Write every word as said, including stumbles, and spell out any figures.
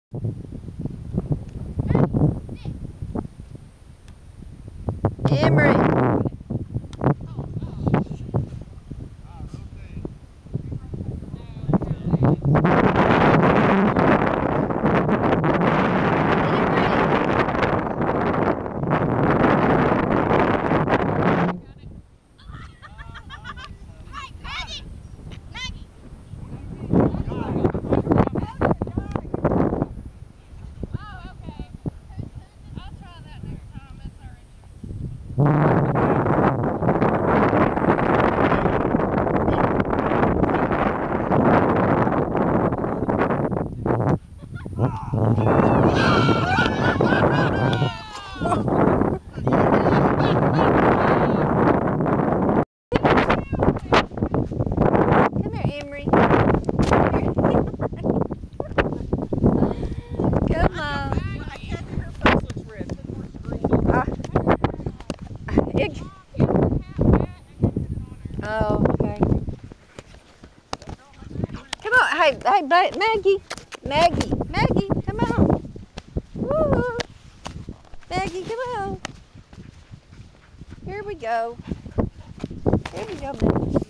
Emery. Oh, okay. Come on, hey, hey, Maggie, Maggie, Maggie, come on. Woo! Maggie, come on. Here we go. Here we go, Maggie.